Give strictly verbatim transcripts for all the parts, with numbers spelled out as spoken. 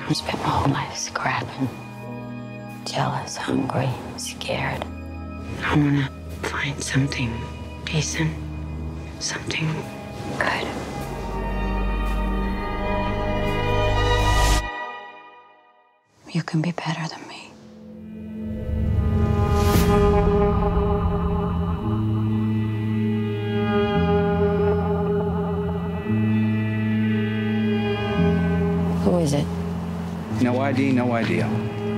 I spent my whole life scrapping. Jealous, hungry, scared. I want to find something decent, something good. You can be better than me. Who is it? No I D, no idea.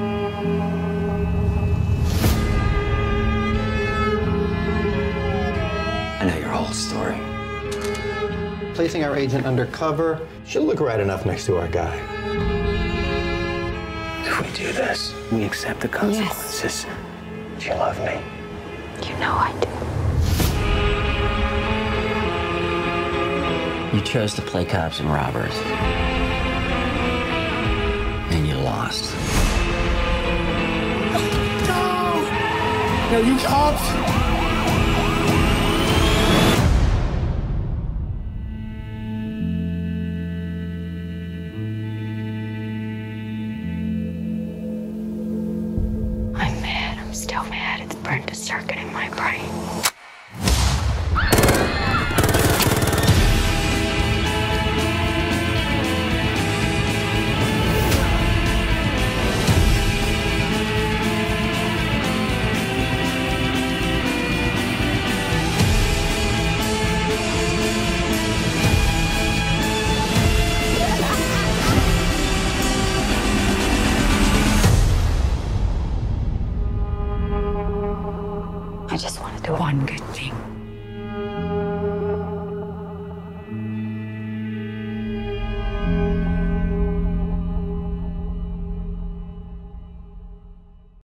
I know your whole story. Placing our agent undercover, she'll look right enough next to our guy. If we do this, we accept the consequences. Yes. Do you love me? You know I do. You chose to play cops and robbers. And you lost. No! No, you cops!